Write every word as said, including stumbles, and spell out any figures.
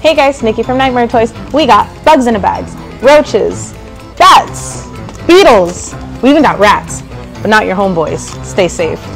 Hey guys, Nikki from Nightmare Toys. We got bugs in a bags, roaches, bats, beetles. We even got rats, but not your homeboys. Stay safe.